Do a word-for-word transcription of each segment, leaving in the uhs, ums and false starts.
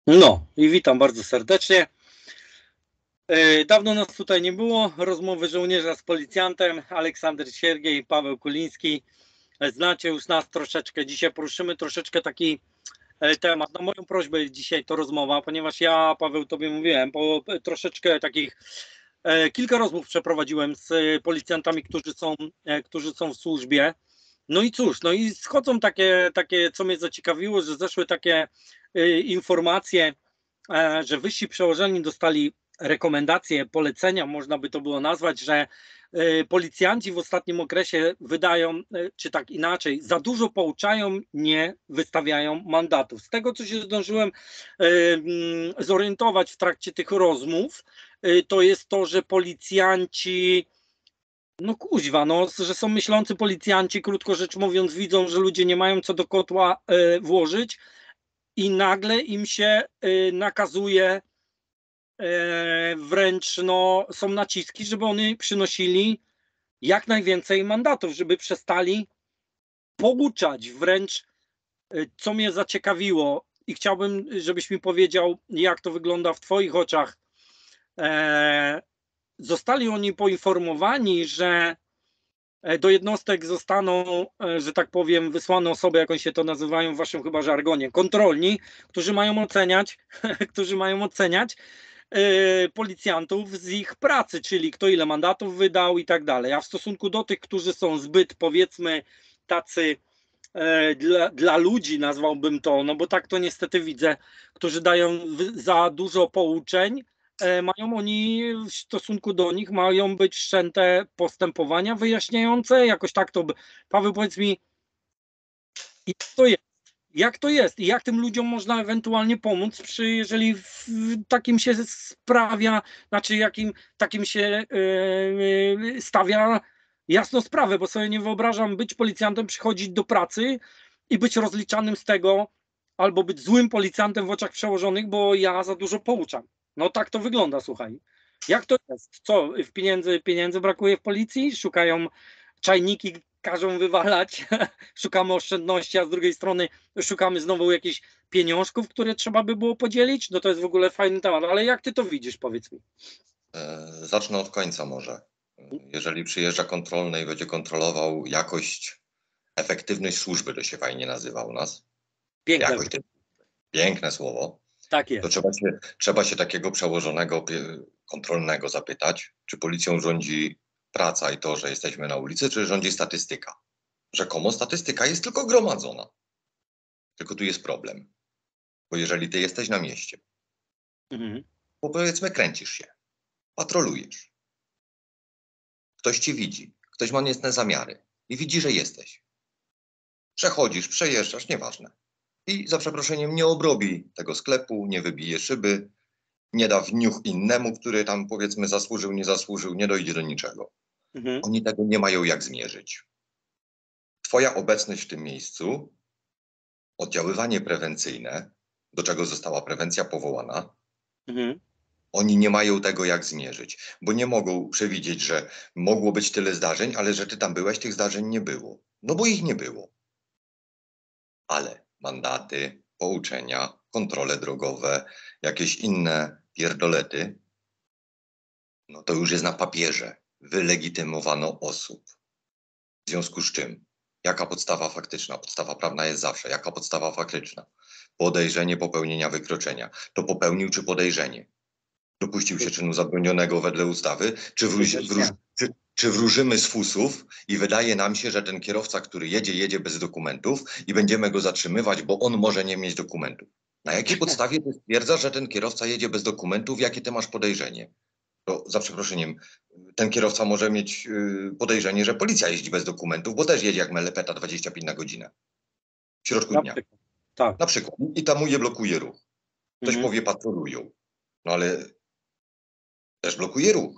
No i witam bardzo serdecznie. Dawno nas tutaj nie było. Rozmowy żołnierza z policjantem. Aleksander Siergiej, Paweł Kuliński. Znacie już nas troszeczkę. Dzisiaj poruszymy troszeczkę taki temat. Na moją prośbę dzisiaj to rozmowa, ponieważ ja, Paweł, tobie mówiłem, po troszeczkę takich kilka rozmów przeprowadziłem z policjantami, którzy są, którzy są w służbie. No i cóż, no i schodzą takie, takie, co mnie zaciekawiło, że zeszły takie informacje, że wyżsi przełożeni dostali rekomendacje, polecenia, można by to było nazwać, że policjanci w ostatnim okresie wydają, czy tak inaczej, za dużo pouczają, nie wystawiają mandatów. Z tego, co się zdążyłem zorientować w trakcie tych rozmów, to jest to, że policjanci, no kuźwa, no, że są myślący policjanci, krótko rzecz mówiąc, widzą, że ludzie nie mają co do kotła włożyć i nagle im się nakazuje, wręcz no, są naciski, żeby oni przynosili jak najwięcej mandatów, żeby przestali pouczać, wręcz co mnie zaciekawiło i chciałbym, żebyś mi powiedział, jak to wygląda w twoich oczach. Zostali oni poinformowani, że do jednostek zostaną, że tak powiem, wysłane osoby, jak oni się to nazywają w waszym chyba żargonie, kontrolni, którzy mają oceniać, którzy mają oceniać policjantów z ich pracy, czyli kto ile mandatów wydał i tak dalej. A w stosunku do tych, którzy są zbyt, powiedzmy, tacy dla, dla ludzi, nazwałbym to, no bo tak to niestety widzę, którzy dają za dużo pouczeń, mają oni w stosunku do nich, mają być wszczęte postępowania wyjaśniające, jakoś tak to, Paweł, powiedz mi, jak to jest? Jak to jest i jak tym ludziom można ewentualnie pomóc, przy, jeżeli w takim się sprawia, znaczy jakim takim się yy, stawia jasno sprawę, bo sobie nie wyobrażam być policjantem, przychodzić do pracy i być rozliczanym z tego, albo być złym policjantem w oczach przełożonych, bo ja za dużo pouczam. No tak to wygląda, słuchaj. Jak to jest? Co, w pieniędzy, pieniędzy brakuje w policji? Szukają czajniki, każą wywalać, szukamy oszczędności, a z drugiej strony szukamy znowu jakichś pieniążków, które trzeba by było podzielić? No to jest w ogóle fajny temat, ale jak ty to widzisz, powiedz mi? Zacznę od końca może. Jeżeli przyjeżdża kontrolny i będzie kontrolował jakość, efektywność służby, to się fajnie nazywa u nas. Piękne. Jakość, piękne słowo. Tak jest. To trzeba się, trzeba się takiego przełożonego kontrolnego zapytać, czy policją rządzi praca i to, że jesteśmy na ulicy, czy rządzi statystyka. Rzekomo statystyka jest tylko gromadzona. Tylko tu jest problem. Bo jeżeli ty jesteś na mieście, mhm. bo powiedzmy kręcisz się, patrolujesz, ktoś ci widzi, ktoś ma niecne zamiary i widzi, że jesteś. Przechodzisz, przejeżdżasz, nieważne. I za przeproszeniem nie obrobi tego sklepu, nie wybije szyby, nie da wniuch innemu, który tam powiedzmy zasłużył, nie zasłużył, nie dojdzie do niczego. Mhm. Oni tego nie mają jak zmierzyć. Twoja obecność w tym miejscu, oddziaływanie prewencyjne, do czego została prewencja powołana, mhm. Oni nie mają tego jak zmierzyć, bo nie mogą przewidzieć, że mogło być tyle zdarzeń, ale że ty tam byłeś, tych zdarzeń nie było. No bo ich nie było. Ale mandaty, pouczenia, kontrole drogowe, jakieś inne pierdolety, no to już jest na papierze. Wylegitymowano osób. W związku z czym, jaka podstawa faktyczna? Podstawa prawna jest zawsze. Jaka podstawa faktyczna? Podejrzenie popełnienia wykroczenia. To popełnił czy podejrzenie? Dopuścił się czynu zabronionego wedle ustawy? Czy, wróż, wróż, czy, czy wróżymy z fusów i wydaje nam się, że ten kierowca, który jedzie, jedzie bez dokumentów i będziemy go zatrzymywać, bo on może nie mieć dokumentów? Na jakiej podstawie ty stwierdzasz, że ten kierowca jedzie bez dokumentów? Jakie ty masz podejrzenie? To za przeproszeniem, ten kierowca może mieć yy, podejrzenie, że policja jeździ bez dokumentów, bo też jedzie jak melepeta dwadzieścia pięć na godzinę. W środku Na dnia. przykład. Tak. Na przykład. I tamuje, blokuje ruch. Ktoś Mhm. powie, patrolują. No ale też blokuje ruch.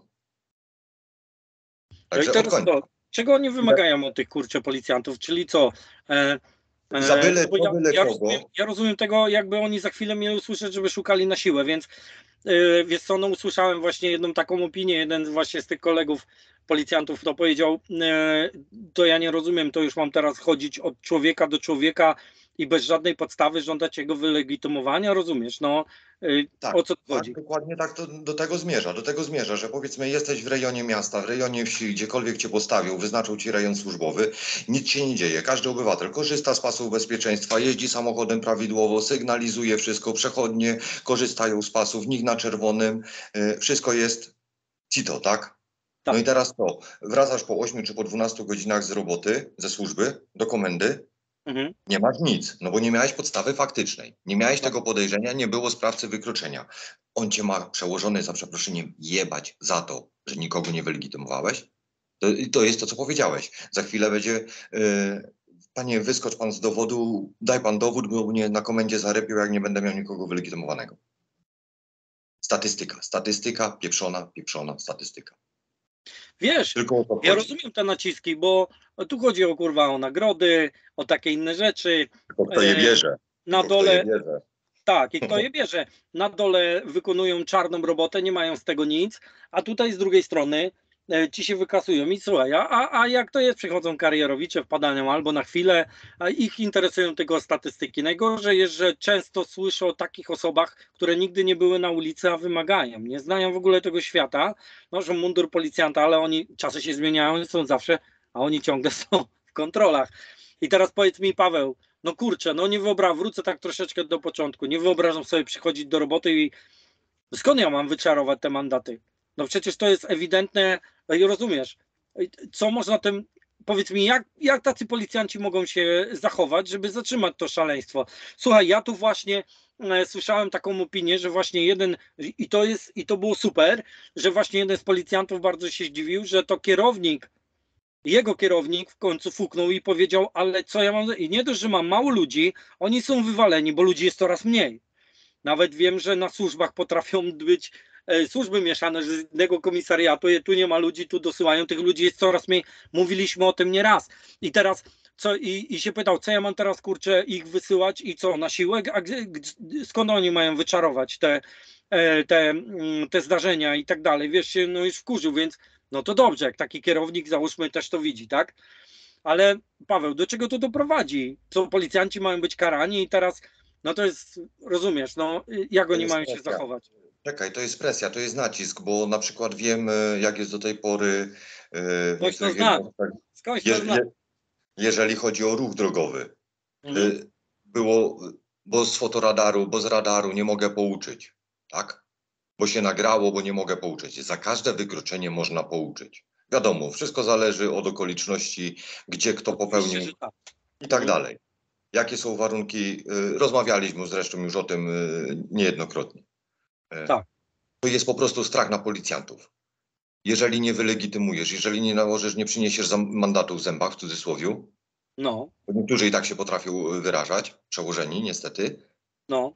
Także no i teraz to, czego oni wymagają od tych kurczę policjantów? Czyli co? E, e, za byle, no ja, byle ja, kogo. rozumiem, ja rozumiem tego, jakby oni za chwilę mieli usłyszeć, żeby szukali na siłę, więc e, wiesz co, no usłyszałem właśnie jedną taką opinię, jeden właśnie z tych kolegów policjantów to powiedział, e, to ja nie rozumiem, to już mam teraz chodzić od człowieka do człowieka i bez żadnej podstawy żądać jego wylegitymowania, rozumiesz, no y, Tak, o co tu tak, chodzi? dokładnie tak to, do tego zmierza, do tego zmierza, że powiedzmy jesteś w rejonie miasta, w rejonie wsi, gdziekolwiek cię postawią, wyznaczą ci rejon służbowy, nic się nie dzieje, każdy obywatel korzysta z pasów bezpieczeństwa, jeździ samochodem prawidłowo, sygnalizuje wszystko, przechodnie korzystają z pasów, nikt na czerwonym, y, wszystko jest cito, tak? No Tak. i teraz to, wracasz po ośmiu czy po dwunastu godzinach z roboty, ze służby, do komendy, Mhm. nie masz nic, no bo nie miałeś podstawy faktycznej. Nie miałeś Tak. tego podejrzenia, nie było sprawcy wykroczenia. On cię ma przełożony, za przeproszeniem, jebać za to, że nikogo nie wylegitymowałeś. To, to jest to, co powiedziałeś. Za chwilę będzie, yy, panie, wyskocz pan z dowodu, daj pan dowód, bo mnie na komendzie zarepił, jak nie będę miał nikogo wylegitymowanego. Statystyka, statystyka, pieprzona, pieprzona statystyka. Wiesz, Tylko o to ja chodzi. rozumiem te naciski, bo tu chodzi o kurwa o nagrody, o takie inne rzeczy. Tylko kto je E, bierze. Na Tylko kto je dole, bierze. tak, i kto je bierze, na dole wykonują czarną robotę, nie mają z tego nic, a tutaj z drugiej strony e, ci się wykasują i słuchaj, a, a jak to jest, przychodzą karierowicze, wpadają albo na chwilę, a ich interesują tylko statystyki. Najgorzej jest, że często słyszę o takich osobach, które nigdy nie były na ulicy, a wymagają, nie znają w ogóle tego świata, noszą mundur policjanta, ale oni, czasy się zmieniają, są zawsze, a oni ciągle są w kontrolach. I teraz powiedz mi, Paweł, no kurczę, no nie wyobrażam, wrócę tak troszeczkę do początku, nie wyobrażam sobie przychodzić do roboty i skąd ja mam wyczarować te mandaty? No przecież to jest ewidentne, i rozumiesz, co można tym, powiedz mi, jak, jak tacy policjanci mogą się zachować, żeby zatrzymać to szaleństwo? Słuchaj, ja tu właśnie e, słyszałem taką opinię, że właśnie jeden, i to jest, i to było super, że właśnie jeden z policjantów bardzo się zdziwił, że to kierownik, jego kierownik w końcu fuknął i powiedział, ale co ja mam, i nie dość, że mam mało ludzi, oni są wywaleni, bo ludzi jest coraz mniej. Nawet wiem, że na służbach potrafią być e, służby mieszane, że z jednego komisariatu tu nie ma ludzi, tu dosyłają, tych ludzi jest coraz mniej. Mówiliśmy o tym nieraz. I teraz co, i, i się pytał, co ja mam teraz, kurczę, ich wysyłać i co, na siłę? A gdzie, skąd oni mają wyczarować te, e, te, mm, te zdarzenia i tak dalej? Wiesz, się no już wkurzył, więc no to dobrze, jak taki kierownik, załóżmy, też to widzi, tak? Ale Paweł, do czego to doprowadzi? Co, policjanci mają być karani i teraz, no to jest, rozumiesz, no jak To oni jest mają się presja. zachować? Czekaj, to jest presja, to jest nacisk, bo na przykład wiem, e, jak jest do tej pory e, w Ktoś to niektórych zna, jednostkach, skądś to je, zna. je, jeżeli chodzi o ruch drogowy. E, Mhm. Było, bo z fotoradaru, bo z radaru nie mogę pouczyć, tak? Bo się nagrało, bo nie mogę pouczyć. Za każde wykroczenie można pouczyć. Wiadomo, wszystko zależy od okoliczności, gdzie kto Oczywiście, popełnił że tak. i tak Mhm. dalej. Jakie są warunki, e, rozmawialiśmy zresztą już o tym e, niejednokrotnie. E, Tak, To jest po prostu strach na policjantów. Jeżeli nie wylegitymujesz, jeżeli nie nałożysz, nie przyniesiesz zam- mandatu w zębach, w cudzysłowiu, no, bo niektórzy i tak się potrafią wyrażać, przełożeni niestety, no.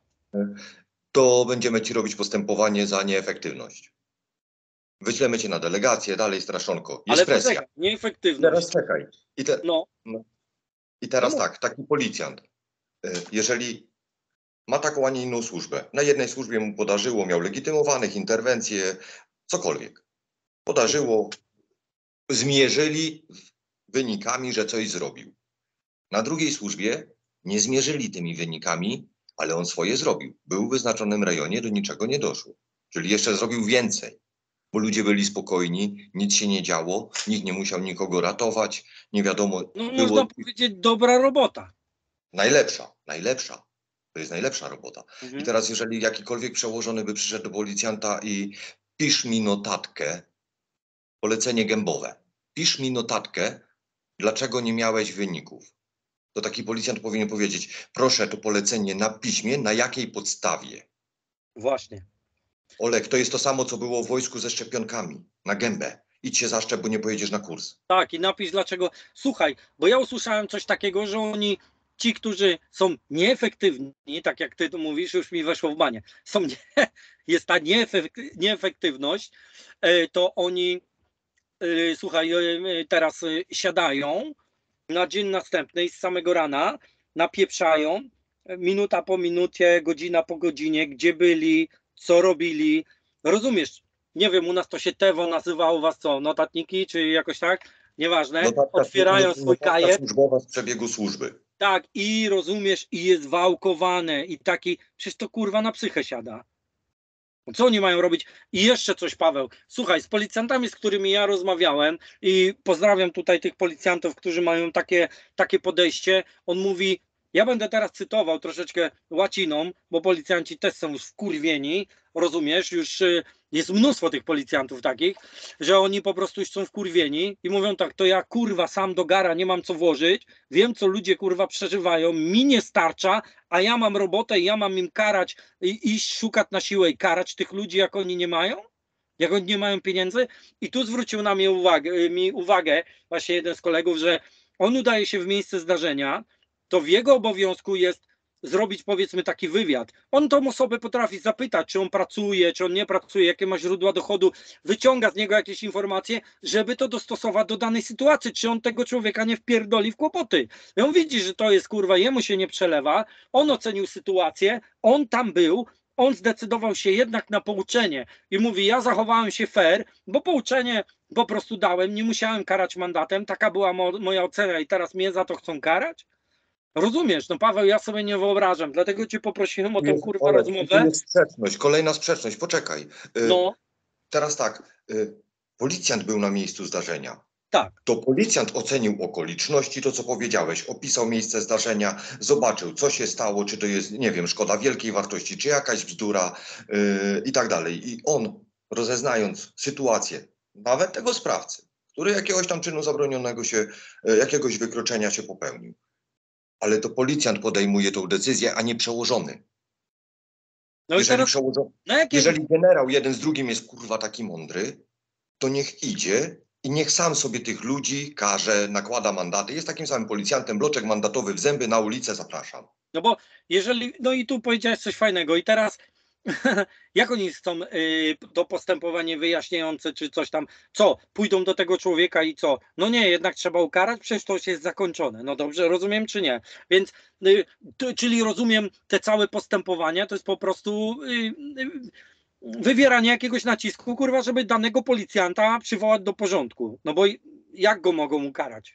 to będziemy ci robić postępowanie za nieefektywność. Wyślemy cię na delegację, dalej straszonko. Jest Ale presja. poczekaj, nieefektywność. Teraz czekaj. I, te, No, no. I teraz no mów. tak, taki policjant, y, jeżeli ma taką, a nie inną służbę, na jednej służbie mu podarzyło, miał legitymowanych, interwencje, cokolwiek. Podarzyło, zmierzyli wynikami, że coś zrobił. Na drugiej służbie nie zmierzyli tymi wynikami, ale on swoje zrobił. Był w wyznaczonym rejonie, do niczego nie doszło. Czyli jeszcze zrobił więcej, bo ludzie byli spokojni, nic się nie działo, nikt nie musiał nikogo ratować, nie wiadomo, No było można powiedzieć dobra robota. najlepsza, najlepsza. To jest najlepsza robota. I Mhm. teraz jeżeli jakikolwiek przełożony by przyszedł do policjanta i pisz mi notatkę, polecenie gębowe, pisz mi notatkę, dlaczego nie miałeś wyników. To taki policjant powinien powiedzieć, proszę to polecenie na piśmie, na jakiej podstawie. Właśnie. Olek, to jest to samo, co było w wojsku ze szczepionkami, na gębę. Idź się zaszczep, bo nie pojedziesz na kurs. Tak, i napisz dlaczego. Słuchaj, bo ja usłyszałem coś takiego, że oni, ci, którzy są nieefektywni, tak jak ty tu mówisz, już mi weszło w banie, są nie, jest ta nieefek- nieefektywność, e, to oni, e, słuchaj, e, teraz e, siadają na dzień następny i z samego rana napieprzają, e, minuta po minucie, godzina po godzinie, gdzie byli, co robili. Rozumiesz? Nie wiem, u nas to się TEWO nazywało, was co, notatniki, czy jakoś tak? Nieważne. Notatka, Otwierają swój notatka kajet. służbowa z przebiegu służby. Tak, i rozumiesz, i jest wałkowane, i taki, przecież to kurwa na psychę siada. Co oni mają robić? I jeszcze coś, Paweł. Słuchaj, z policjantami, z którymi ja rozmawiałem, i pozdrawiam tutaj tych policjantów, którzy mają takie, takie podejście, on mówi, ja będę teraz cytował troszeczkę łaciną, bo policjanci też są już wkurwieni, rozumiesz, już y, jest mnóstwo tych policjantów takich, że oni po prostu już są wkurwieni i mówią tak, to ja kurwa sam do gara nie mam co włożyć, wiem co ludzie kurwa przeżywają, mi nie starcza, a ja mam robotę i ja mam im karać, i iść szukać na siłę i karać tych ludzi, jak oni nie mają? Jak oni nie mają pieniędzy? I tu zwrócił na mnie uwagę, mi uwagę właśnie jeden z kolegów, że on udaje się w miejsce zdarzenia, to w jego obowiązku jest zrobić, powiedzmy, taki wywiad. On tą osobę potrafi zapytać, czy on pracuje, czy on nie pracuje, jakie ma źródła dochodu, wyciąga z niego jakieś informacje, żeby to dostosować do danej sytuacji, czy on tego człowieka nie wpierdoli w kłopoty. I on widzi, że to jest kurwa, jemu się nie przelewa, on ocenił sytuację, on tam był, on zdecydował się jednak na pouczenie i mówi, ja zachowałem się fair, bo pouczenie po prostu dałem, nie musiałem karać mandatem, taka była mo moja ocena i teraz mnie za to chcą karać? Rozumiesz, no Paweł, ja sobie nie wyobrażam, dlatego cię poprosiłem o Tu tę jest, kurwa Olek, tu rozmowę. jest sprzeczność, kolejna sprzeczność, poczekaj. Y, No, teraz tak, y, policjant był na miejscu zdarzenia. tak. To policjant ocenił okoliczności, to co powiedziałeś, opisał miejsce zdarzenia, zobaczył, co się stało, czy to jest, nie wiem, szkoda wielkiej wartości, czy jakaś bzdura yy, i tak dalej. I on, rozeznając sytuację, nawet tego sprawcy, który jakiegoś tam czynu zabronionego się, yy, jakiegoś wykroczenia się popełnił, ale to policjant podejmuje tą decyzję, a nie przełożony. No i Jeżeli, teraz, przełożony, na jakie... jeżeli generał jeden z drugim jest kurwa taki mądry, to niech idzie i niech sam sobie tych ludzi karze, nakłada mandaty. Jest takim samym policjantem, bloczek mandatowy w zęby, na ulicę zapraszam. No bo jeżeli, no i tu powiedziałeś coś fajnego i teraz jak oni chcą y, to postępowanie wyjaśniające czy coś tam, co, pójdą do tego człowieka i co? No nie, jednak trzeba ukarać, przecież to już jest zakończone. No dobrze, rozumiem czy nie? Więc, y, to, czyli rozumiem te całe postępowania, to jest po prostu y, y, wywieranie jakiegoś nacisku, kurwa, żeby danego policjanta przywołać do porządku. No bo jak go mogą ukarać?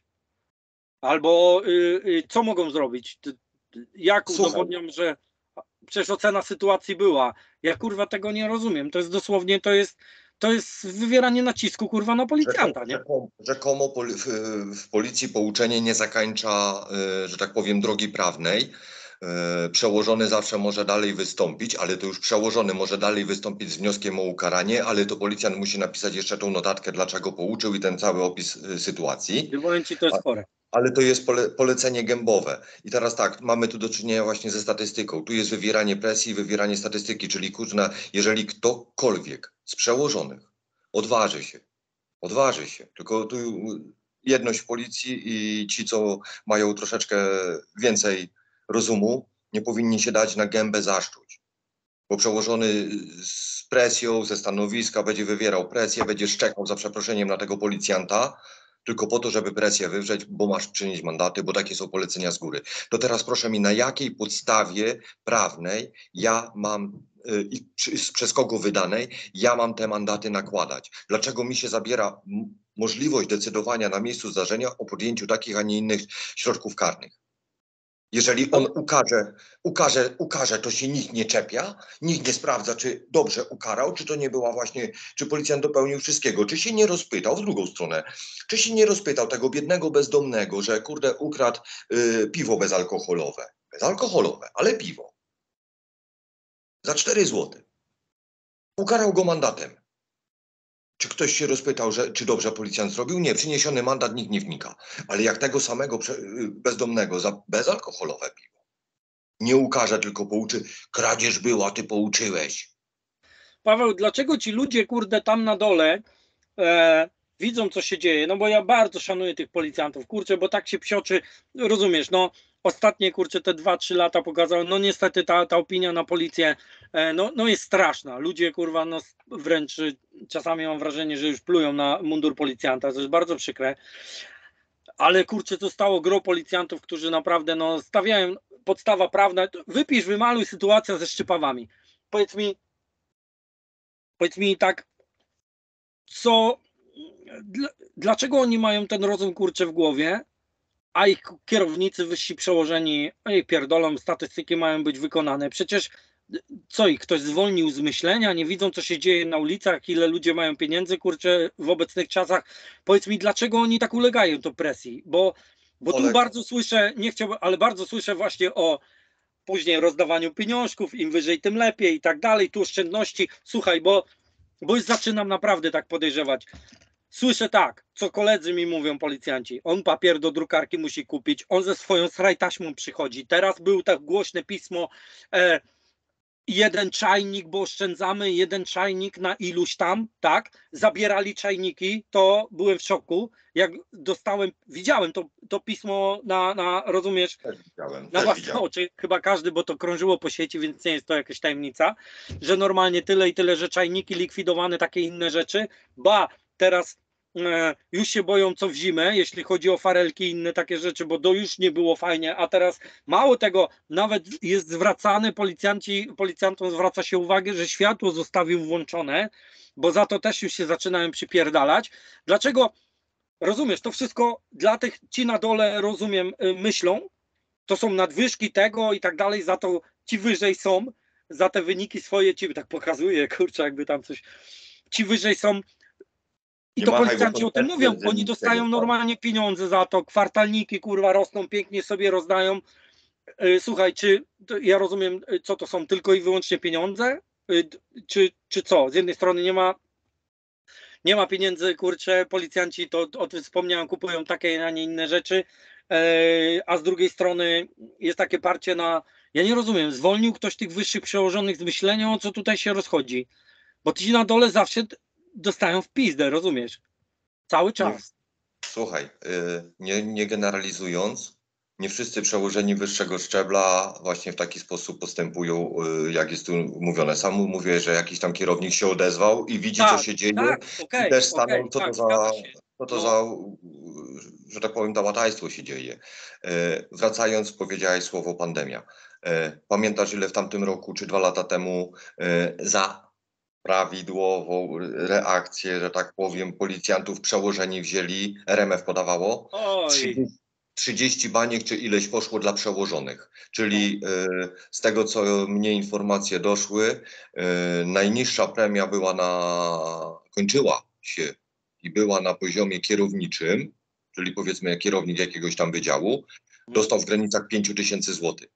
Albo y, y, co mogą zrobić? Jak Słuchaj, udowodnią, że przecież ocena sytuacji była. Ja kurwa tego nie rozumiem. To jest dosłownie, to jest, to jest wywieranie nacisku kurwa na policjanta, nie? rzekomo, rzekomo poli w, w policji pouczenie nie zakończa, y, że tak powiem, drogi prawnej. Y, Przełożony zawsze może dalej wystąpić, ale to już przełożony może dalej wystąpić z wnioskiem o ukaranie, ale to policjant musi napisać jeszcze tą notatkę, dlaczego pouczył i ten cały opis y, sytuacji. I powiem ci, to jest chore. Ale to jest pole, polecenie gębowe. I teraz tak, mamy tu do czynienia właśnie ze statystyką. Tu jest wywieranie presji, wywieranie statystyki, czyli kurna, jeżeli ktokolwiek z przełożonych odważy się, odważy się, tylko tu jedność w policji i ci, co mają troszeczkę więcej rozumu, nie powinni się dać na gębę zaszczuć. Bo przełożony z presją, ze stanowiska będzie wywierał presję, będzie szczekał za przeproszeniem na tego policjanta, tylko po to, żeby presję wywrzeć, bo masz przynieść mandaty, bo takie są polecenia z góry. To teraz proszę mi, na jakiej podstawie prawnej ja mam i y, przez kogo wydanej, ja mam te mandaty nakładać? Dlaczego mi się zabiera możliwość decydowania na miejscu zdarzenia o podjęciu takich, a nie innych środków karnych? Jeżeli on ukaże, ukaże, ukaże, to się nikt nie czepia, nikt nie sprawdza, czy dobrze ukarał, czy to nie była właśnie, czy policjant dopełnił wszystkiego, czy się nie rozpytał w drugą stronę, czy się nie rozpytał tego biednego bezdomnego, że kurde ukradł y, piwo bezalkoholowe, bezalkoholowe, ale piwo, za cztery złote. Ukarał go mandatem. Czy ktoś się rozpytał, że, czy dobrze policjant zrobił? Nie, przyniesiony mandat, nikt nie wnika. Ale jak tego samego bezdomnego za bezalkoholowe piwo nie ukaże, tylko pouczy, kradzież była, ty pouczyłeś. Paweł, dlaczego ci ludzie, kurde, tam na dole e, widzą, co się dzieje? No bo ja bardzo szanuję tych policjantów, kurczę, bo tak się psioczy, rozumiesz, no ostatnie, kurczę, te dwa, trzy lata pokazały, no niestety ta, ta opinia na policję, e, no, no jest straszna. Ludzie, kurwa, no wręcz czasami mam wrażenie, że już plują na mundur policjanta, to jest bardzo przykre. Ale kurczę, zostało gro policjantów, którzy naprawdę, no, stawiają podstawa prawna, wypisz, wymaluj sytuacja ze szczypawami. Powiedz mi, Powiedz mi tak, co, dlaczego oni mają ten rozum kurczę w głowie, a ich kierownicy, wyżsi przełożeni, ej, pierdolą, statystyki mają być wykonane. Przecież co, ich ktoś zwolnił z myślenia, nie widzą, co się dzieje na ulicach, ile ludzie mają pieniędzy, kurczę, w obecnych czasach. Powiedz mi, dlaczego oni tak ulegają do presji? Bo, bo tu Olek. bardzo słyszę, nie chciałbym, ale bardzo słyszę właśnie o później rozdawaniu pieniążków, im wyżej, tym lepiej i tak dalej, tu oszczędności. Słuchaj, bo, bo już zaczynam naprawdę tak podejrzewać. Słyszę tak, co koledzy mi mówią, policjanci. On papier do drukarki musi kupić, on ze swoją srajtaśmą przychodzi. Teraz był tak głośne pismo, e, jeden czajnik, bo oszczędzamy, jeden czajnik na iluś tam, tak? Zabierali czajniki, to byłem w szoku. Jak dostałem, widziałem to, to pismo na, na, rozumiesz, Też widziałem, na też własne widziałem. oczy, chyba każdy, bo to krążyło po sieci, więc nie jest to jakaś tajemnica, że normalnie tyle i tyle, że czajniki likwidowane, takie inne rzeczy. Ba, teraz e, już się boją co w zimę, jeśli chodzi o farelki i inne takie rzeczy, bo to już nie było fajnie, a teraz mało tego, nawet jest zwracane, policjanci, policjantom zwraca się uwagę, że światło zostawił włączone, bo za to też już się zaczynają przypierdalać. Dlaczego? Rozumiesz, to wszystko dla tych, ci na dole, rozumiem, myślą, to są nadwyżki tego i tak dalej, za to ci wyżej są, za te wyniki swoje ci tak pokazuje, kurczę, jakby tam coś, ci wyżej są i Nie to machaj, bo policjanci to o tym też mówią, jest oni nic dostają tego, normalnie pieniądze za to, kwartalniki, kurwa, rosną, pięknie sobie rozdają. Słuchaj, czy ja rozumiem, co to są, tylko i wyłącznie pieniądze, czy, czy co, z jednej strony nie ma Nie ma pieniędzy, kurczę, policjanci to, o tym wspomniałem, kupują takie, a nie inne rzeczy, a z drugiej strony jest takie parcie na, ja nie rozumiem, zwolnił ktoś tych wyższych przełożonych z myślenia, o co tutaj się rozchodzi, bo ci na dole zawsze dostają w pizdę, rozumiesz, cały Nie, czas. słuchaj, y, nie, nie generalizując, nie wszyscy przełożeni wyższego szczebla właśnie w taki sposób postępują, y, jak jest tu mówione. Sam mówię, że jakiś tam kierownik się odezwał i widzi, co Tak, się dzieje, tak, i okej, też stanął, okej, co to tak, za, zgadza się. co to No. za, y, że tak powiem, dałatajstwo się dzieje. Y, Wracając, powiedziałeś słowo pandemia. Y, Pamiętasz, ile w tamtym roku, czy dwa lata temu y, za prawidłową reakcję, że tak powiem, policjantów przełożeni wzięli, R M F podawało, Oj, trzydzieści baniek czy ileś poszło dla przełożonych. Czyli y, z tego, co mnie informacje doszły, y, najniższa premia była na, kończyła się i była na poziomie kierowniczym, czyli powiedzmy kierownik jakiegoś tam wydziału, dostał w granicach pięć tysięcy złotych.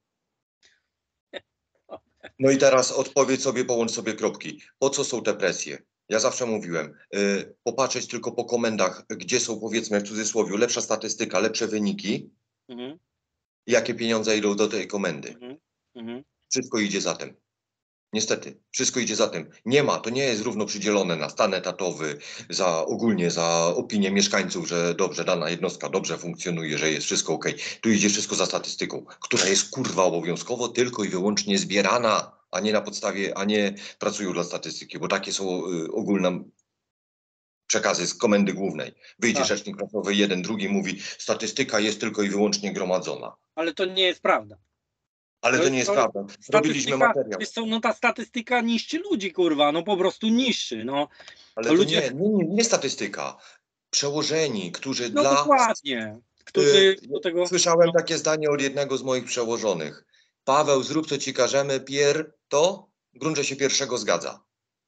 No i teraz odpowiedz sobie, połącz sobie kropki. Po co są te presje? Ja zawsze mówiłem, y, popatrzeć tylko po komendach, gdzie są, powiedzmy w cudzysłowie, lepsza statystyka, lepsze wyniki, mhm, jakie pieniądze idą do tej komendy. mhm, mhm. Wszystko idzie za tym. Niestety, wszystko idzie za tym. Nie ma, to nie jest równo przydzielone na stan etatowy, za ogólnie za opinię mieszkańców, że dobrze, dana jednostka dobrze funkcjonuje, że jest wszystko ok. Tu idzie wszystko za statystyką, która jest kurwa obowiązkowo tylko i wyłącznie zbierana, a nie na podstawie, a nie pracują dla statystyki, bo takie są y, ogólne przekazy z komendy głównej. Wyjdzie Tak. rzecznik prasowy, jeden, drugi mówi, statystyka jest tylko i wyłącznie gromadzona. Ale to nie jest prawda. Ale To to jest nie jest to- prawda. Zrobiliśmy Statystyka, materiał. wiesz co, no ta statystyka niszczy ludzi, kurwa, no po prostu niszczy, no. Ale To to ludzie- nie, nie, nie, nie statystyka. Przełożeni, którzy No dla... dokładnie, którzy Y, do tego... Słyszałem no, takie zdanie od jednego z moich przełożonych. Paweł, zrób co ci każemy, pier to, grunt, że się pierwszego zgadza.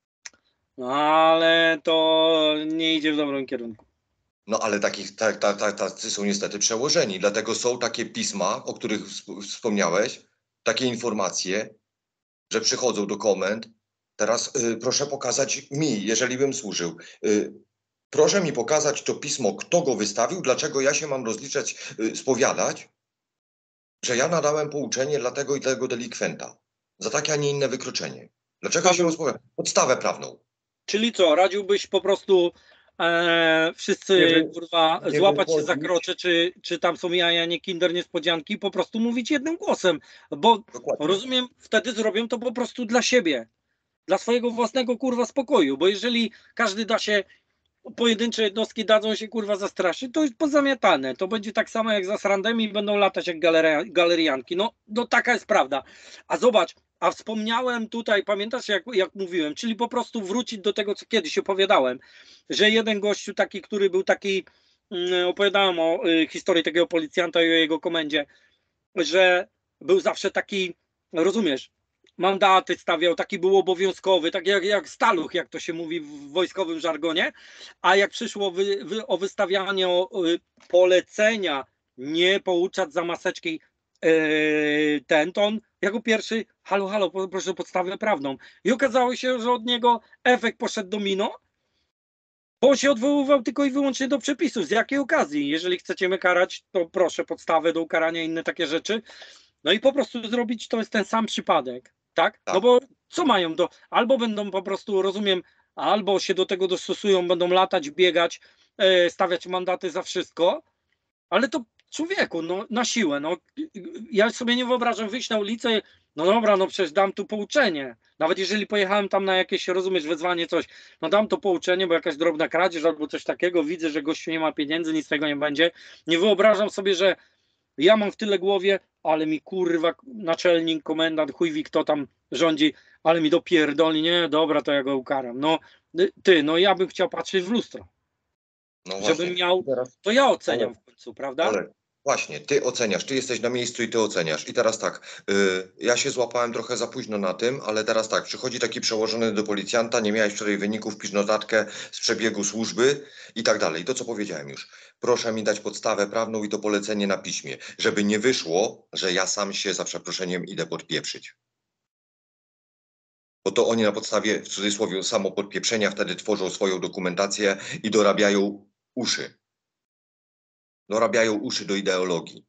no ale to nie idzie w dobrym kierunku. No ale takich, tak, tak, tak, tacy są niestety przełożeni. Dlatego są takie pisma, o których wsp- wspomniałeś, takie informacje, że przychodzą do komend. Teraz y, proszę pokazać mi, jeżeli bym służył. Y, proszę mi pokazać to pismo, kto go wystawił, dlaczego ja się mam rozliczać, y, spowiadać, że ja nadałem pouczenie dla tego i tego delikwenta za takie, a nie inne wykroczenie. Dlaczego ja się mam spowiadać? Podstawę prawną. Czyli co, radziłbyś po prostu e, wszyscy, Nie wy- kurwa, nie złapać się wychodzić. za krocze, czy, czy tam są jaja, nie kinder, niespodzianki, po prostu mówić jednym głosem, bo Dokładnie. rozumiem, wtedy zrobią to po prostu dla siebie, dla swojego własnego, kurwa, spokoju, bo jeżeli każdy da się, pojedyncze jednostki dadzą się, kurwa, zastraszyć, to jest pozamiatane, to będzie tak samo jak za srandem i będą latać jak galeria, galerianki, no, no taka jest prawda, a zobacz, a wspomniałem tutaj, pamiętasz jak, jak mówiłem, czyli po prostu wrócić do tego, co kiedyś opowiadałem, że jeden gościu taki, który był taki y, opowiadałem o y, historii takiego policjanta i o jego komendzie, że był zawsze taki, rozumiesz, mandaty stawiał, taki był obowiązkowy, tak jak, jak staluch, jak to się mówi w wojskowym żargonie, a jak przyszło wy, wy, o wystawianie o, y, polecenia nie pouczać za maseczki yy, ten, to on jako pierwszy, halo, halo, proszę podstawę prawną. I okazało się, że od niego efekt poszedł domino, bo on się odwoływał tylko i wyłącznie do przepisów. Z jakiej okazji? Jeżeli chcecie mnie karać, to proszę podstawę do ukarania, inne takie rzeczy. No i po prostu zrobić, to jest ten sam przypadek, tak? Tak. No bo co mają do, albo będą po prostu, rozumiem, albo się do tego dostosują, będą latać, biegać, e, stawiać mandaty za wszystko, ale to człowieku, no na siłę, no ja sobie nie wyobrażam wyjść na ulicę, no dobra, no przecież dam tu pouczenie, nawet jeżeli pojechałem tam na jakieś, rozumiesz, wezwanie, coś, no dam to pouczenie, bo jakaś drobna kradzież albo coś takiego, widzę, że gościu nie ma pieniędzy, nic z tego nie będzie, nie wyobrażam sobie, że ja mam w tyle głowie, ale mi kurwa naczelnik, komendant, chuj wie kto tam rządzi, ale mi dopierdoli, nie, dobra, to ja go ukaram. No ty, no ja bym chciał patrzeć w lustro, No żebym właśnie. miał, Teraz, to ja oceniam ale, w końcu, prawda? ale właśnie, ty oceniasz, ty jesteś na miejscu i ty oceniasz. I teraz tak, y, ja się złapałem trochę za późno na tym, ale teraz tak, przychodzi taki przełożony do policjanta, nie miałeś wczoraj wyników, pisz notatkę z przebiegu służby i tak dalej. To, co powiedziałem już. Proszę mi dać podstawę prawną i to polecenie na piśmie, żeby nie wyszło, że ja sam się za przeproszeniem idę podpieprzyć. Bo to oni na podstawie, w cudzysłowie, samopodpieprzenia wtedy tworzą swoją dokumentację i dorabiają uszy. Dorabiają uszy do ideologii.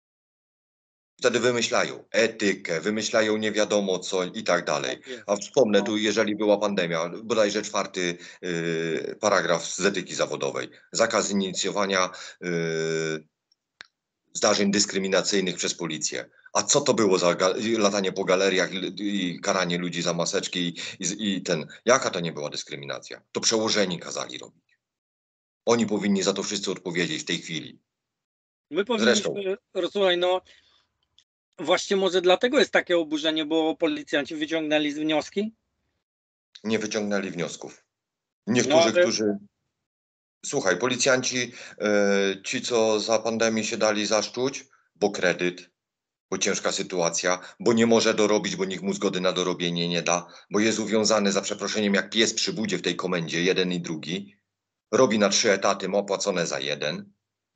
Wtedy wymyślają etykę, wymyślają nie wiadomo co i tak dalej. A wspomnę tu, jeżeli była pandemia, bodajże czwarty yy, paragraf z etyki zawodowej. Zakaz inicjowania yy, zdarzeń dyskryminacyjnych przez policję. A co to było za latanie po galeriach i, i karanie ludzi za maseczki i, i, i ten... Jaka to nie była dyskryminacja? To przełożeni kazali robić. Oni powinni za to wszyscy odpowiedzieć w tej chwili. My Zresztą powinniśmy, słuchaj, no właśnie może dlatego jest takie oburzenie, bo policjanci wyciągnęli z wnioski. nie wyciągnęli wniosków. No Niektórzy, ale którzy... Słuchaj, policjanci, e, ci co za pandemię się dali zaszczuć, bo kredyt, bo ciężka sytuacja, bo nie może dorobić, bo nikt mu zgody na dorobienie nie da, bo jest uwiązany za przeproszeniem jak pies przy budzie w tej komendzie, jeden i drugi, robi na trzy etaty, ma opłacone za jeden,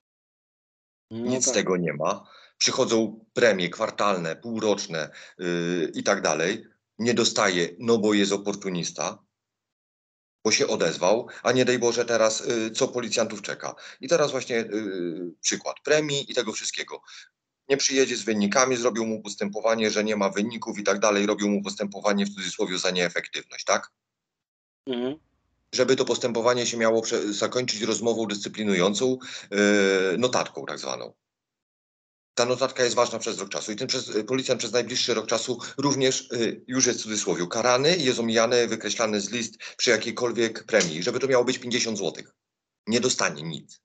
no nic z tak. tego nie ma, przychodzą premie kwartalne, półroczne yy, i tak dalej, nie dostaje, no bo jest oportunista, bo się odezwał, a nie daj Boże teraz, y, co policjantów czeka. I teraz właśnie y, przykład premii i tego wszystkiego. Nie przyjedzie z wynikami, zrobią mu postępowanie, że nie ma wyników i tak dalej, robią mu postępowanie w cudzysłowie za nieefektywność, tak? Mhm. Żeby to postępowanie się miało prze- zakończyć rozmową dyscyplinującą, y, notatką tak zwaną. Ta notatka jest ważna przez rok czasu i ten przez, policjant przez najbliższy rok czasu również y, już jest w cudzysłowie karany, jest omijany, wykreślany z list przy jakiejkolwiek premii, żeby to miało być pięćdziesiąt złotych. Nie dostanie nic.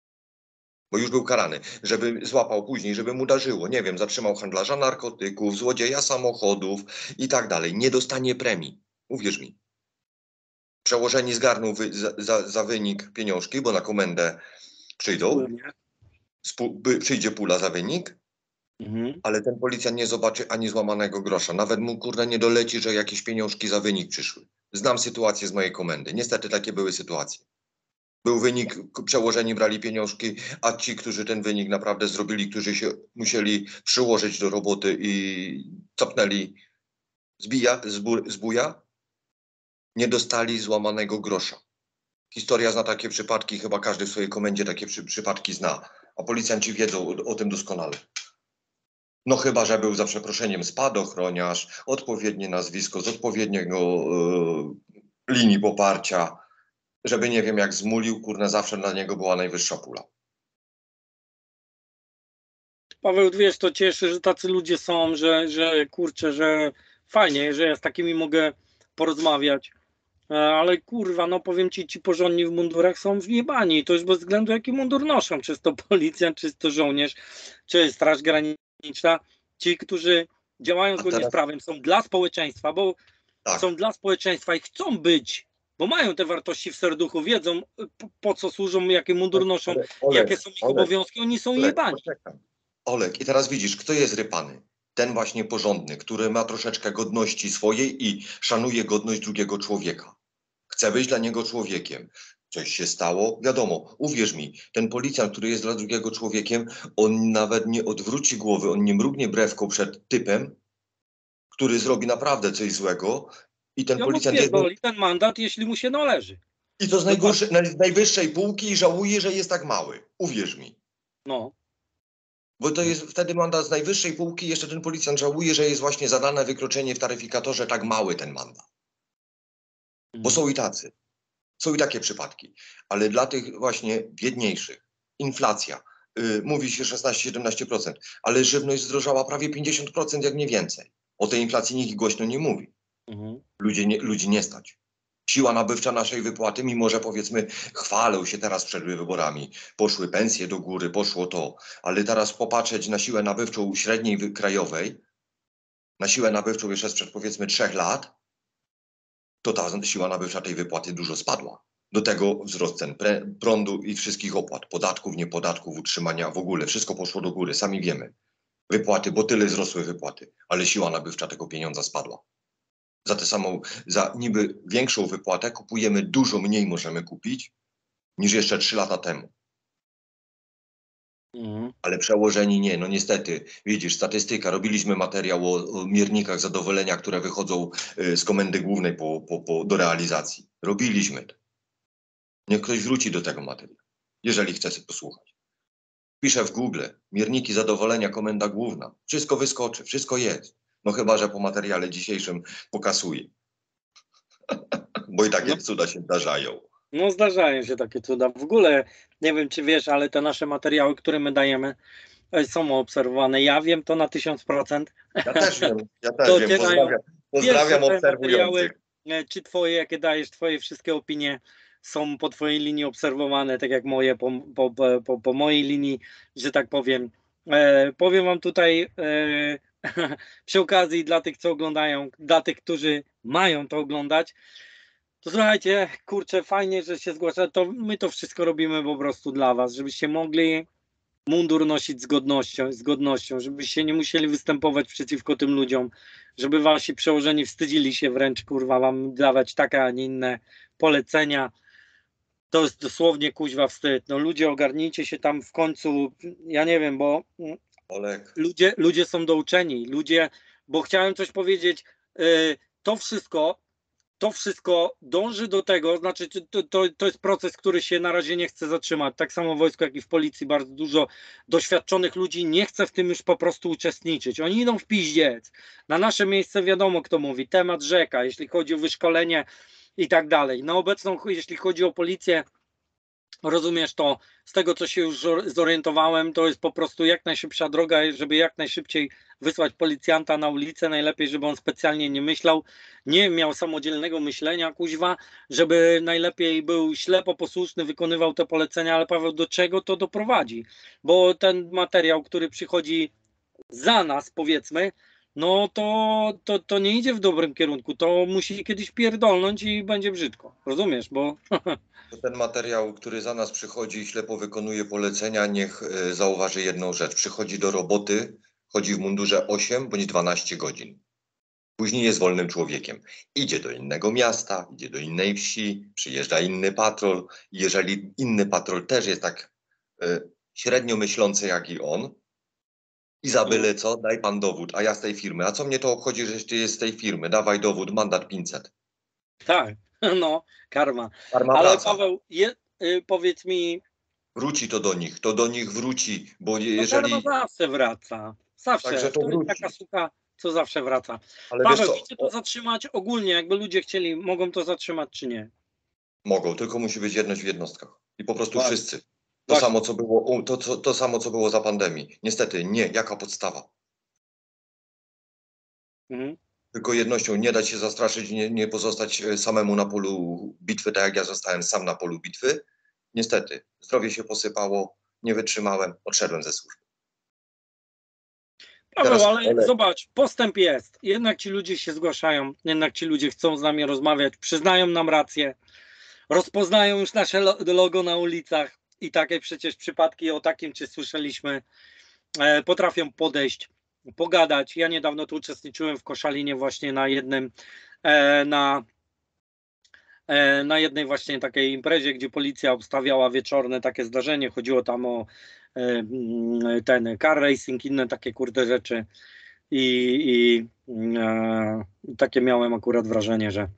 Bo już był karany, żeby złapał później, żeby mu darzyło, nie wiem, zatrzymał handlarza narkotyków, złodzieja samochodów i tak dalej. Nie dostanie premii. Uwierz mi. Przełożeni zgarną wy, za, za, za wynik pieniążki, bo na komendę przyjdą, spu, by, przyjdzie pula za wynik, Mhm. ale ten policjant nie zobaczy ani złamanego grosza. Nawet mu kurde nie doleci, że jakieś pieniążki za wynik przyszły. Znam sytuację z mojej komendy. Niestety takie były sytuacje. Był wynik, przełożeni brali pieniążki, a ci, którzy ten wynik naprawdę zrobili, którzy się musieli przyłożyć do roboty i cofnęli zbija, zbu, zbuja, nie dostali złamanego grosza. Historia zna takie przypadki, chyba każdy w swojej komendzie takie przy, przypadki zna, a policjanci wiedzą o, o tym doskonale. No chyba, że był za przeproszeniem spadochroniarz, odpowiednie nazwisko z odpowiedniego e, linii poparcia, żeby nie wiem jak zmulił, kurna, zawsze dla niego była najwyższa pula. Paweł, wiesz, to cieszy, że tacy ludzie są, że, że kurczę, że fajnie, że ja z takimi mogę porozmawiać. Ale kurwa, no powiem ci, ci porządni w mundurach są wniebani. To już bez względu jaki mundur noszą, czy jest to policjant, czy jest to żołnierz, czy Straż Graniczna. Ci, którzy działają zgodnie teraz, z prawem, są dla społeczeństwa, bo tak. są dla społeczeństwa i chcą być bo mają te wartości w serduchu, wiedzą po, po co służą, jakie mundur noszą, Ale Olek, jakie są ich Olek, obowiązki, oni są Olek, jebani. poczekaj. Olek, i teraz widzisz, kto jest rypany? Ten właśnie porządny, który ma troszeczkę godności swojej i szanuje godność drugiego człowieka. Chce być dla niego człowiekiem. Coś się stało? Wiadomo, uwierz mi, ten policjant, który jest dla drugiego człowiekiem, on nawet nie odwróci głowy, on nie mrugnie brewką przed typem, który zrobi naprawdę coś złego i ten Ja mu policjant jest... pierdoli ten mandat, jeśli mu się należy. I to z, najgorszej, z najwyższej półki i żałuje, że jest tak mały. Uwierz mi. No. Bo to jest wtedy mandat z najwyższej półki i jeszcze ten policjant żałuje, że jest właśnie zadane wykroczenie w taryfikatorze tak mały ten mandat. Bo są i tacy. Są i takie przypadki. Ale dla tych właśnie biedniejszych, inflacja, yy, mówi się szesnaście siedemnaście procent, ale żywność zdrożała prawie pięćdziesiąt procent, jak nie więcej. O tej inflacji nikt głośno nie mówi. Mhm. Ludzie nie, ludzi nie stać. Siła nabywcza naszej wypłaty, mimo że powiedzmy chwalą się teraz przed wyborami, poszły pensje do góry, poszło to, ale teraz popatrzeć na siłę nabywczą średniej krajowej, na siłę nabywczą jeszcze sprzed powiedzmy trzech lat, to ta siła nabywcza tej wypłaty dużo spadła. Do tego wzrost cen pre, prądu i wszystkich opłat, podatków, niepodatków, utrzymania, w ogóle wszystko poszło do góry, sami wiemy. Wypłaty, bo tyle wzrosły wypłaty, ale siła nabywcza tego pieniądza spadła. Za tę samą, za niby większą wypłatę kupujemy dużo mniej możemy kupić niż jeszcze trzy lata temu. Mhm. Ale przełożeni nie, no niestety, widzisz, statystyka, robiliśmy materiał o, o miernikach zadowolenia, które wychodzą y, z komendy głównej po, po, po, do realizacji. Robiliśmy to. Niech ktoś wróci do tego materiału, jeżeli chce sobie posłuchać. Piszę w Google, mierniki zadowolenia, komenda główna. Wszystko wyskoczy, wszystko jest. No chyba, że po materiale dzisiejszym pokasuje. Bo i takie No. cuda się zdarzają. No zdarzają się takie cuda. W ogóle, nie wiem czy wiesz, ale te nasze materiały, które my dajemy, e, są obserwowane. Ja wiem to na tysiąc procent. Ja też wiem, ja też wiem. Docierają. Pozdrawiam, Wiesz, że pozdrawiam te obserwujących. materiały, e, czy twoje, jakie dajesz, twoje wszystkie opinie są po twojej linii obserwowane, tak jak moje po, po, po, po mojej linii, że tak powiem. E, powiem wam tutaj e, przy okazji dla tych, co oglądają, dla tych, którzy mają to oglądać, to słuchajcie, kurczę, fajnie, że się zgłasza. To my to wszystko robimy po prostu dla was, żebyście mogli mundur nosić z godnością, z godnością, żebyście nie musieli występować przeciwko tym ludziom, żeby wasi przełożeni wstydzili się wręcz, kurwa, wam dawać takie, a nie inne polecenia. To jest dosłownie kuźwa wstyd. No ludzie, ogarnijcie się tam w końcu, ja nie wiem, bo Olek. ludzie, ludzie są douczeni, ludzie, bo chciałem coś powiedzieć, yy, to wszystko to wszystko dąży do tego, znaczy to, to, to jest proces, który się na razie nie chce zatrzymać. Tak samo w wojsku, jak i w policji bardzo dużo doświadczonych ludzi nie chce w tym już po prostu uczestniczyć. Oni idą w piździec. Na nasze miejsce wiadomo, kto mówi. Temat rzeka, jeśli chodzi o wyszkolenie i tak dalej. Na obecną, jeśli chodzi o policję, rozumiesz to, z tego co się już zorientowałem, to jest po prostu jak najszybsza droga, żeby jak najszybciej wysłać policjanta na ulicę, najlepiej, żeby on specjalnie nie myślał, nie miał samodzielnego myślenia, kuźwa, żeby najlepiej był ślepo posłuszny, wykonywał te polecenia, ale Paweł, do czego to doprowadzi? Bo ten materiał, który przychodzi za nas, powiedzmy, no to, to, to nie idzie w dobrym kierunku, to musi kiedyś pierdolnąć i będzie brzydko, rozumiesz, bo... To ten materiał, który za nas przychodzi i ślepo wykonuje polecenia, niech y, zauważy jedną rzecz. Przychodzi do roboty, chodzi w mundurze osiem bądź dwanaście godzin. Później jest wolnym człowiekiem. Idzie do innego miasta, idzie do innej wsi, przyjeżdża inny patrol. Jeżeli inny patrol też jest tak y, średnio myślący jak i on, i za byle co, daj pan dowód, a ja z tej firmy. A co mnie to obchodzi, że ty jest z tej firmy? Dawaj dowód, mandat pięćset. Tak, no, karma. Karma Ale praca. Paweł, je, y, powiedz mi, Wróci to do nich, to do nich wróci, bo no karma jeżeli... zawsze wraca. Zawsze. Także to To jest taka wróci. suka, co zawsze wraca. Ale wiesz Paweł, co, chcecie to o, zatrzymać ogólnie, jakby ludzie chcieli, mogą to zatrzymać, czy nie? mogą, tylko musi być jedność w jednostkach. I po prostu Właśnie. wszyscy. To Właśnie. samo, co było, u- to, to, to samo, co było za pandemii. Niestety, nie. Jaka podstawa? Mhm. Tylko jednością, nie dać się zastraszyć, nie, nie pozostać e, samemu na polu bitwy, tak jak ja zostałem sam na polu bitwy. Niestety, zdrowie się posypało, nie wytrzymałem, odszedłem ze służby. Paweł, Teraz, ale Olek, zobacz, postęp jest. Jednak ci ludzie się zgłaszają, jednak ci ludzie chcą z nami rozmawiać, przyznają nam rację, rozpoznają już nasze lo- logo na ulicach i takie przecież przypadki o takim, czy słyszeliśmy, e, potrafią podejść, pogadać. Ja niedawno tu uczestniczyłem w Koszalinie właśnie na jednym, e, na, e, na jednej właśnie takiej imprezie, gdzie policja obstawiała wieczorne takie zdarzenie. Chodziło tam o e, mm, ten car racing, inne takie kurde rzeczy. I, i e, takie miałem akurat wrażenie, że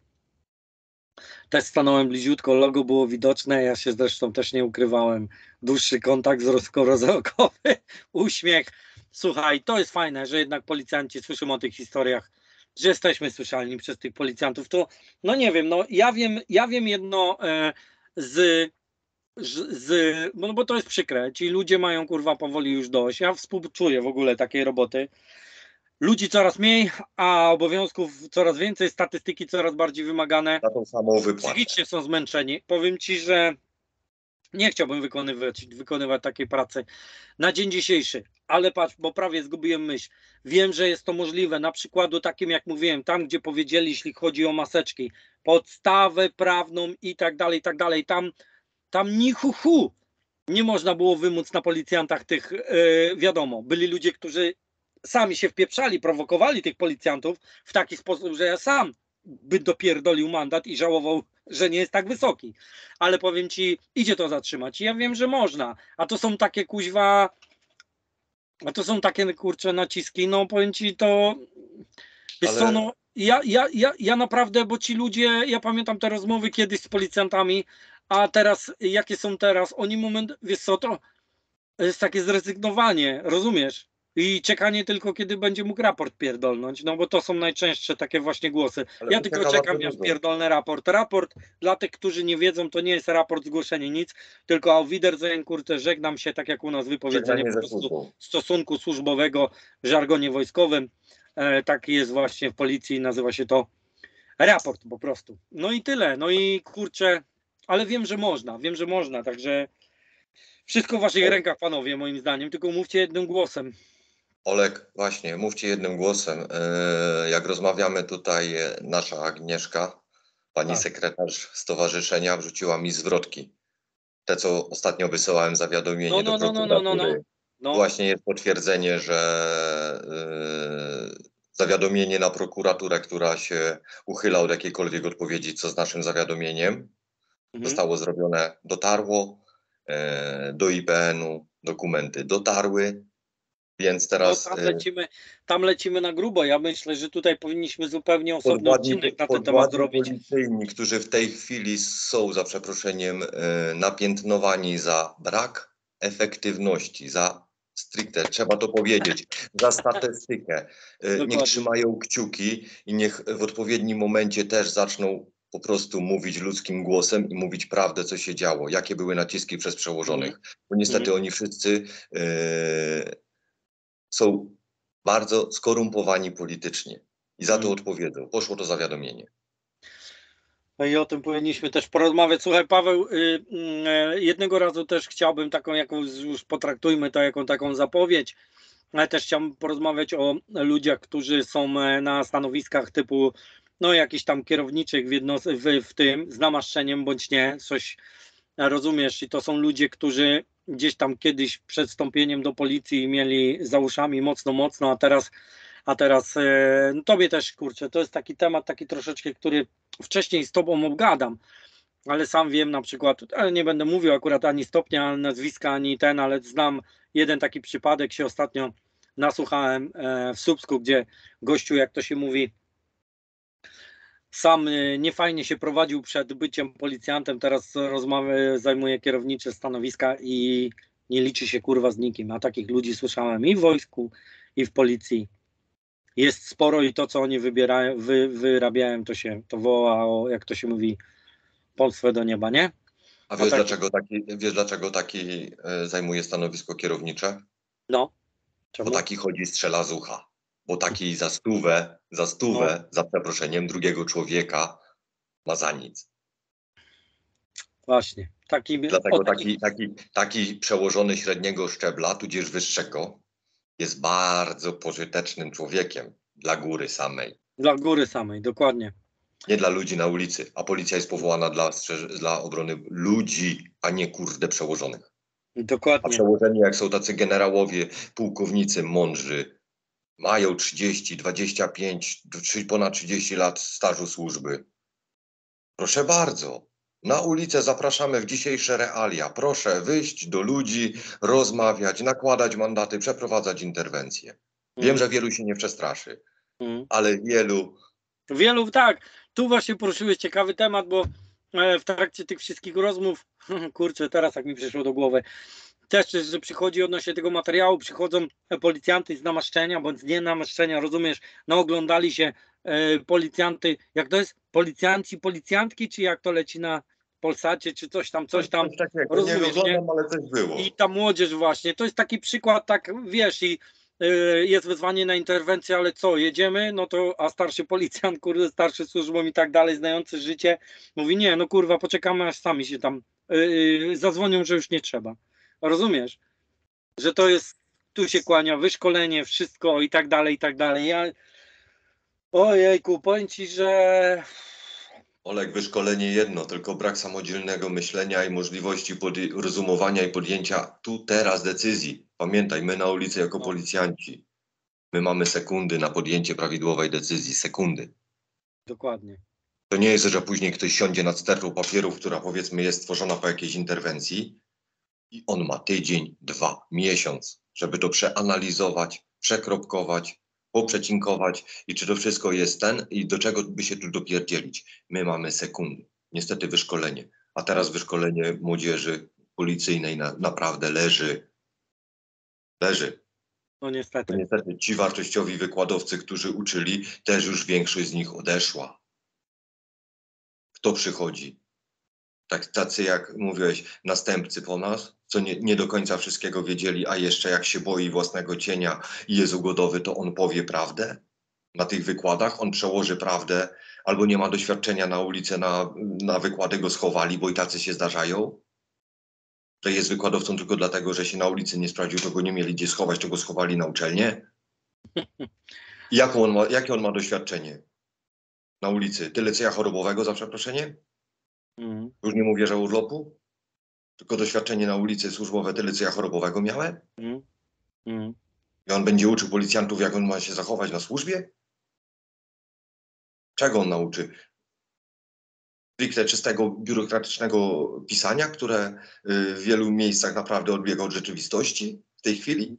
też stanąłem bliziutko, logo było widoczne, ja się zresztą też nie ukrywałem. Dłuższy kontakt wzrokowo-wzrokowy, uśmiech. Słuchaj, to jest fajne, że jednak policjanci słyszą o tych historiach, że jesteśmy słyszalni przez tych policjantów. To, no nie wiem, no ja wiem, ja wiem jedno e, z, z, z, no bo to jest przykre, ci ludzie mają kurwa powoli już dość. Ja współczuję w ogóle takiej roboty. Ludzi coraz mniej, a obowiązków coraz więcej, statystyki coraz bardziej wymagane. na tą samą wypłatę. Psychicznie są zmęczeni. Powiem ci, że nie chciałbym wykonywać, wykonywać takiej pracy na dzień dzisiejszy, ale patrz, bo prawie zgubiłem myśl. Wiem, że jest to możliwe. Na przykładu takim, jak mówiłem, tam, gdzie powiedzieli, jeśli chodzi o maseczki, podstawę prawną i tak dalej, i tak dalej. Tam, tam ni hu hu nie można było wymóc na policjantach tych, yy, wiadomo, byli ludzie, którzy sami się wpieprzali, prowokowali tych policjantów w taki sposób, że ja sam by dopierdolił mandat i żałował, że nie jest tak wysoki. Ale powiem ci, idzie to zatrzymać. Ja wiem, że można. A to są takie kuźwa, a to są takie kurcze naciski, no powiem ci to, wiesz Ale- co, no ja, ja, ja, ja naprawdę, bo ci ludzie, ja pamiętam te rozmowy kiedyś z policjantami, a teraz, jakie są teraz, oni moment, wiesz co, to jest takie zrezygnowanie, rozumiesz? I czekanie tylko, kiedy będzie mógł raport pierdolnąć, no bo to są najczęstsze takie właśnie głosy. Ale Ja to tylko ciekawa czekam, aż wypowiedź. pierdolny raport. Raport, dla tych, którzy nie wiedzą, to nie jest raport, zgłoszenie, nic, tylko auf Wiedersehen, kurczę, żegnam się, tak jak u nas wypowiedzenie Żegnanie po ze prostu służbą. stosunku służbowego w żargonie wojskowym. E, tak jest właśnie w policji, nazywa się to raport po prostu. No i tyle, no i kurczę, ale wiem, że można, wiem, że można, także wszystko w waszych rękach, panowie, moim zdaniem, tylko mówcie jednym głosem. Olek, właśnie, mówcie jednym głosem. E, Jak rozmawiamy tutaj, e, nasza Agnieszka, pani Tak. sekretarz stowarzyszenia, wrzuciła mi zwrotki. Te, co ostatnio wysyłałem zawiadomienie No, no, do no, no, no, no, no. prokuratury. No, Właśnie jest potwierdzenie, że e, zawiadomienie na prokuraturę, która się uchyla od jakiejkolwiek odpowiedzi, co z naszym zawiadomieniem, mhm. zostało zrobione, dotarło e, do I P N-u, dokumenty dotarły, więc No teraz tam e, lecimy, tam lecimy na grubo. Ja myślę, że tutaj powinniśmy zupełnie osobny podwładni, odcinek na ten temat podwładni zrobić. policyjni, którzy w tej chwili są, za przeproszeniem, e, napiętnowani za brak efektywności, za stricte, trzeba to powiedzieć, za statystykę. E, Niech Dokładnie. trzymają kciuki i niech w odpowiednim momencie też zaczną po prostu mówić ludzkim głosem i mówić prawdę, co się działo, jakie były naciski przez przełożonych. Bo niestety Mhm. oni wszyscy e, są bardzo skorumpowani politycznie i za to Mhm. odpowiedzą. Poszło to zawiadomienie. No i o tym powinniśmy też porozmawiać. Słuchaj, Paweł, y, y, jednego razu też chciałbym taką jakąś, już potraktujmy to jako taką zapowiedź, ale też chciałbym porozmawiać o ludziach, którzy są e, na stanowiskach typu, no jakichś tam kierowniczych w, jedno, w, w tym, z namaszczeniem bądź nie, coś rozumiesz, i to są ludzie, którzy gdzieś tam kiedyś przed wstąpieniem do policji mieli za uszami mocno, mocno, a teraz, a teraz e, no tobie też, kurczę, to jest taki temat, taki troszeczkę, który wcześniej z tobą obgadam, ale sam wiem na przykład, ale nie będę mówił akurat ani stopnia, ani nazwiska, ani ten, ale znam jeden taki przypadek, się ostatnio nasłuchałem e, w Słupsku, gdzie gościu, jak to się mówi, sam e, niefajnie się prowadził przed byciem policjantem, teraz rozmawia, zajmuje kierownicze stanowiska i nie liczy się kurwa z nikim, a takich ludzi słyszałem i w wojsku, i w policji. Jest sporo i to, co oni wybierają, wy, wyrabiają, to się to woła o, jak to się mówi, polstwo do nieba, nie? A wiesz, tak- dlaczego taki, wiesz dlaczego taki e, zajmuje stanowisko kierownicze? No. Bo Czemu? taki chodzi strzela z ucha. Bo taki za stówę, za stówę, za przeproszeniem, drugiego człowieka ma za nic. Właśnie. Taki, Dlatego o, taki, taki, taki, taki przełożony średniego szczebla, tudzież wyższego, jest bardzo pożytecznym człowiekiem dla góry samej. Dla góry samej, dokładnie. Nie dla ludzi na ulicy, a policja jest powołana dla, dla obrony ludzi, a nie kurde przełożonych. A Dokładnie. przełożeni, jak są tacy generałowie, pułkownicy mądrzy, mają trzydzieści, dwadzieścia pięć, ponad trzydzieści lat stażu służby. Proszę bardzo, na ulicę zapraszamy w dzisiejsze realia. Proszę wyjść do ludzi, rozmawiać, nakładać mandaty, przeprowadzać interwencje. Wiem, Mm. że wielu się nie przestraszy, Mm. ale wielu... Wielu, tak. Tu właśnie poruszyłeś ciekawy temat, bo e, w trakcie tych wszystkich rozmów, kurczę, teraz jak mi przyszło do głowy, też, że przychodzi odnośnie tego materiału, przychodzą policjanty z namaszczenia, bądź z nie namaszczenia, rozumiesz, naoglądali się e, policjanty, jak to jest, policjanci, policjantki, czy jak to leci na Polsacie, czy coś tam, coś tam, Coś takiego, rozumiesz, nie nie? oglądam, ale coś było. I ta młodzież właśnie, to jest taki przykład, tak wiesz, i y, jest wezwanie na interwencję, ale co, jedziemy, no to, a starszy policjant, kurde, starszy służbą i tak dalej, znający życie, mówi, nie, no kurwa, poczekamy, aż sami się tam y, y, zadzwonią, że już nie trzeba. Rozumiesz, że to jest, tu się kłania, wyszkolenie, wszystko i tak dalej, i tak dalej. Ja, ojejku, powiem ci, że... Oleg, wyszkolenie jedno, tylko brak samodzielnego myślenia i możliwości rozumowania i podjęcia tu, teraz decyzji. Pamiętaj, my na ulicy jako No. policjanci, my mamy sekundy na podjęcie prawidłowej decyzji, sekundy. Dokładnie. To nie jest, że później ktoś siądzie nad stertą papierów, która powiedzmy jest stworzona po jakiejś interwencji i on ma tydzień, dwa, miesiąc, żeby to przeanalizować, przekropkować, poprzecinkować i czy to wszystko jest ten i do czego by się tu dopierdzielić. My mamy sekundy. Niestety wyszkolenie. A teraz wyszkolenie młodzieży policyjnej na, naprawdę leży. Leży. No niestety. Bo niestety ci wartościowi wykładowcy, którzy uczyli, też już większość z nich odeszła. Kto przychodzi? Tak, tacy jak mówiłeś, następcy po nas, co nie, nie do końca wszystkiego wiedzieli, a jeszcze jak się boi własnego cienia i jest ugodowy, to on powie prawdę na tych wykładach, on przełoży prawdę, albo nie ma doświadczenia na ulicę, na, na wykłady go schowali, bo i tacy się zdarzają. Że jest wykładowcą tylko dlatego, że się na ulicy nie sprawdził, to go nie mieli gdzie schować, to go schowali na uczelnię. I jaką on ma, jakie on ma doświadczenie na ulicy? Tyle co ja chorobowego, za przeproszeniem? Mm. Już nie mówię, że urlopu? Tylko doświadczenie na ulicy służbowe tyle, co ja chorobowego miałem? Mm. Mm. I on będzie uczył policjantów, jak on ma się zachować na służbie? Czego on nauczy? Stricte czystego, biurokratycznego pisania, które w wielu miejscach naprawdę odbiega od rzeczywistości w tej chwili?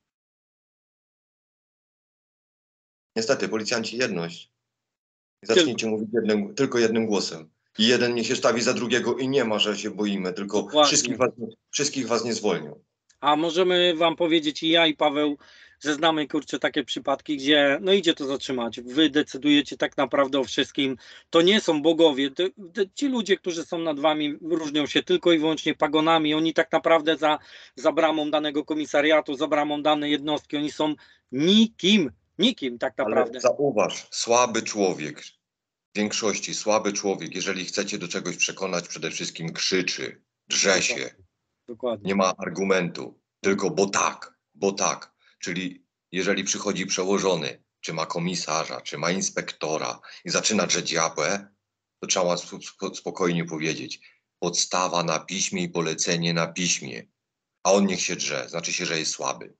Niestety, policjanci jedność. Zacznijcie mówić jednym, tylko jednym głosem. I jeden niech się stawi za drugiego i nie ma, że się boimy, tylko wszystkich was, wszystkich was nie zwolnią. A możemy wam powiedzieć i ja i Paweł, że znamy, kurczę, takie przypadki, gdzie no idzie to zatrzymać. Wy decydujecie tak naprawdę o wszystkim. To nie są bogowie. To, to, ci ludzie, którzy są nad wami, różnią się tylko i wyłącznie pagonami. Oni tak naprawdę za, za bramą danego komisariatu, za bramą danej jednostki, oni są nikim. Nikim tak naprawdę. Ale zauważ, słaby człowiek, w większości słaby człowiek, jeżeli chcecie do czegoś przekonać, przede wszystkim krzyczy, drze się. Dokładnie. Dokładnie. Nie ma argumentu, tylko bo tak, bo tak. Czyli jeżeli przychodzi przełożony, czy ma komisarza, czy ma inspektora i zaczyna drzeć diabłę, to trzeba spokojnie powiedzieć. Podstawa na piśmie i polecenie na piśmie. A on niech się drze, znaczy się, że jest słaby.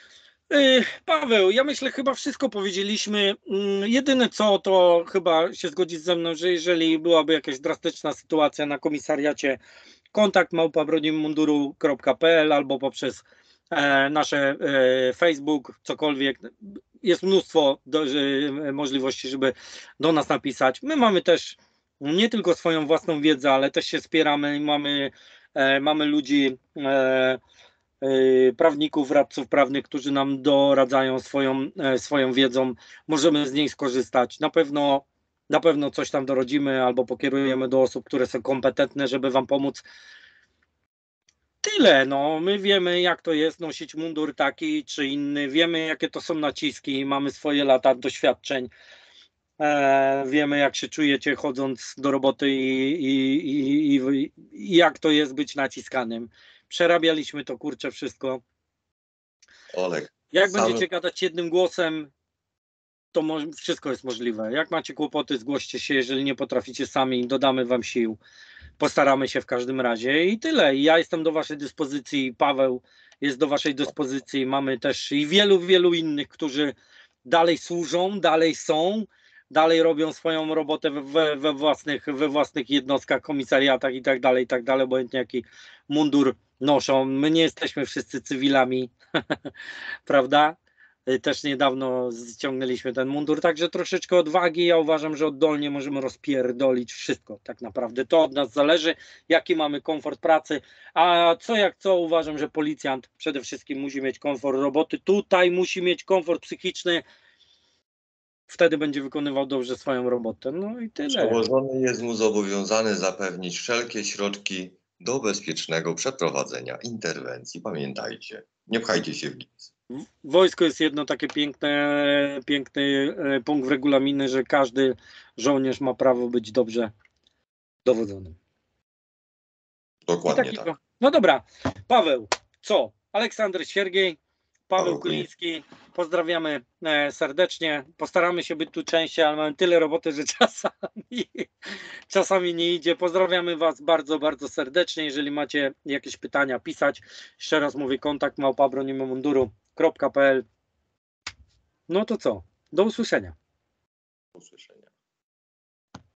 Paweł, ja myślę, chyba wszystko powiedzieliśmy. Jedyne co, to chyba się zgodzić ze mną, że jeżeli byłaby jakaś drastyczna sytuacja na komisariacie, kontakt małpa bronimunduru kropka p l albo poprzez e, nasze e, Facebook, cokolwiek. Jest mnóstwo do, e, możliwości, żeby do nas napisać. My mamy też nie tylko swoją własną wiedzę, ale też się wspieramy i mamy, e, mamy ludzi, e, prawników, radców prawnych, którzy nam doradzają swoją, swoją wiedzą. Możemy z niej skorzystać. Na pewno, na pewno coś tam dorodzimy albo pokierujemy do osób, które są kompetentne, żeby wam pomóc. Tyle, no, my wiemy, jak to jest nosić mundur taki czy inny, wiemy, jakie to są naciski, mamy swoje lata doświadczeń, e, wiemy, jak się czujecie chodząc do roboty i, i, i, i, i jak to jest być naciskanym. Przerabialiśmy to, kurczę, wszystko. Olek, Jak Same- będziecie gadać jednym głosem, to mo- wszystko jest możliwe. Jak macie kłopoty, zgłoście się. Jeżeli nie potraficie sami, dodamy wam sił. Postaramy się w każdym razie i tyle. I ja jestem do waszej dyspozycji, Paweł jest do waszej dyspozycji. Mamy też i wielu, wielu innych, którzy dalej służą, dalej są, dalej robią swoją robotę we, we, własnych, we własnych jednostkach, komisariatach i tak dalej, i tak dalej, obojętnie jaki mundur noszą. My nie jesteśmy wszyscy cywilami, prawda? Też niedawno ściągnęliśmy ten mundur, także troszeczkę odwagi. Ja uważam, że oddolnie możemy rozpierdolić wszystko. Tak naprawdę to od nas zależy, jaki mamy komfort pracy. A co jak co, uważam, że policjant przede wszystkim musi mieć komfort roboty. Tutaj musi mieć komfort psychiczny. Wtedy będzie wykonywał dobrze swoją robotę. No i tyle. Przełożony jest mu zobowiązany zapewnić wszelkie środki do bezpiecznego przeprowadzenia interwencji. Pamiętajcie, nie pchajcie się w nic. W wojsku jest jedno takie piękne, piękny e, punkt w regulaminie, że każdy żołnierz ma prawo być dobrze dowodzonym. Dokładnie Takiego. tak. No dobra, Paweł, co? Aleksander Siergiej, Paweł Paweł Kuliński, pozdrawiamy e, serdecznie. Postaramy się być tu częściej, ale mamy tyle roboty, że czasami, czasami nie idzie. Pozdrawiamy was bardzo, bardzo serdecznie. Jeżeli macie jakieś pytania, pisać. Jeszcze raz mówię, kontakt małpa bronimy munduru kropka p l. No to co? Do usłyszenia. Do usłyszenia.